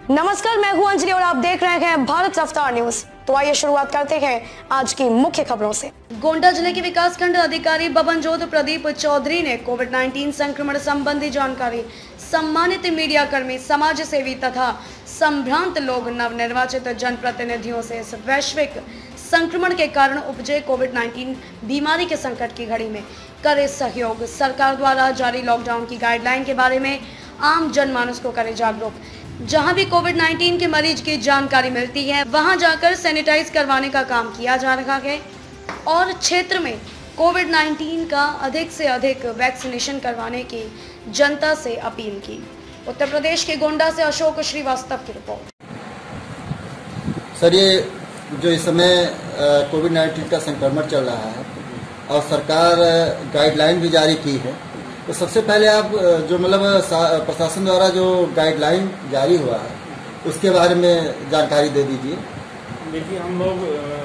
नमस्कार, मैं हूं अंजलि और आप देख रहे हैं भारत रफ्तार न्यूज। तो आइए शुरुआत करते हैं आज की मुख्य खबरों से। गोंडा जिले के विकासखंड अधिकारी बबनजोत प्रदीप चौधरी ने कोविड-19 संक्रमण संबंधी जानकारी सम्मानित मीडिया कर्मी, समाज सेवी तथा संभ्रांत लोग नवनिर्वाचित जनप्रतिनिधियों से इस वैश्विक संक्रमण के कारण उपजे कोविड-19 बीमारी के संकट की घड़ी में करे सहयोग, सरकार द्वारा जारी लॉकडाउन की गाइडलाइन के बारे में आम जनमानस को करे जागरूक। जहां भी कोविड-19 के मरीज की जानकारी मिलती है वहां जाकर सैनिटाइज करवाने का काम किया जा रहा है और क्षेत्र में कोविड-19 का अधिक से अधिक वैक्सीनेशन करवाने की जनता से अपील की। उत्तर प्रदेश के गोंडा से अशोक श्रीवास्तव की रिपोर्ट। सर, ये जो इस समय कोविड-19 का संक्रमण चल रहा है और सरकार गाइडलाइन भी जारी की है, तो सबसे पहले आप जो मतलब प्रशासन द्वारा जो गाइडलाइन जारी हुआ है उसके बारे में जानकारी दे दीजिए। देखिए, हम लोग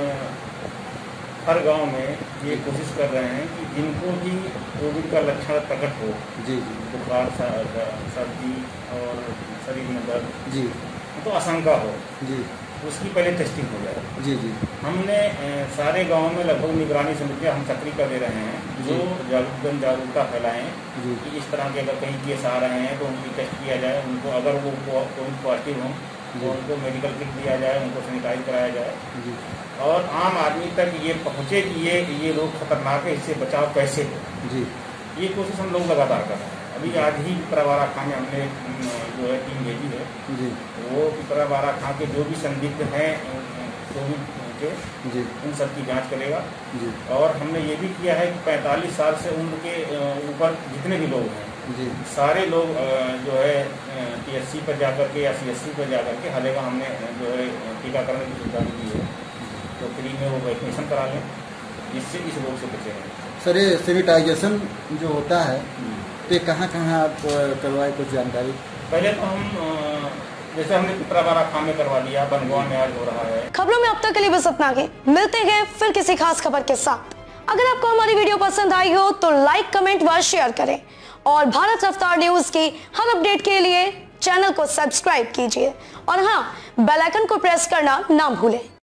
हर गांव में ये कोशिश कर रहे हैं कि जिनको भी कोविड का लक्षण प्रकट हो, जी बुखार, सर्दी और शरीर में दर्द, जी तो आशंका हो, जी उसकी पहले टेस्टिंग हो जाए। जी जी हमने सारे गांवों में लगभग निगरानी समितियां हम सक्रिय कर दे रहे हैं जो जागरूकता फैलाएं कि इस तरह के अगर कहीं केस आ रहे हैं तो उनकी टेस्ट किया जाए, उनको अगर वो कोविड पॉजिटिव हों तो उनको मेडिकल किट दिया जाए, उनको सैनिटाइज कराया जाए और आम आदमी तक ये पहुँचे कि ये रोग खतरनाक है, इससे बचाव कैसे हो। जी ये कोशिश हम लोग लगातार कर रहे हैं। अभी आज ही पिपरावाड़ा खां में हमने जो है टीम भेजी है, जी वो पिपरावाड़ा खां के जो भी संदिग्ध हैं कोविड के, जी उन सब की जांच करेगा। जी और हमने ये भी किया है कि 45 साल से उम्र के ऊपर जितने भी लोग हैं, जी सारे लोग जो है TSC पर जाकर के या CSC पर जाकर के हलेगा हमने जो है टीकाकरण की सुविधा दी है, तो फ्री में वो वैक्सीनेशन करा लें, जिससे इस रोग से बचे हैं। सर, ये सैनिटाइजेशन जो होता है तो कहाँ आप करवाए, कुछ जानकारी? पहले तो हम जैसे हमने पिपरावाड़ा खां में करवा लिया, बनगुआ में आज हो रहा है। खबरों में अब तक के लिए बस इतना ही। मिलते हैं फिर किसी खास खबर के साथ। अगर आपको हमारी वीडियो पसंद आई हो तो लाइक, कमेंट व शेयर करें और भारत रफ्तार न्यूज की हर अपडेट के लिए चैनल को सब्सक्राइब कीजिए और हाँ, बेल आइकन को प्रेस करना ना भूलें।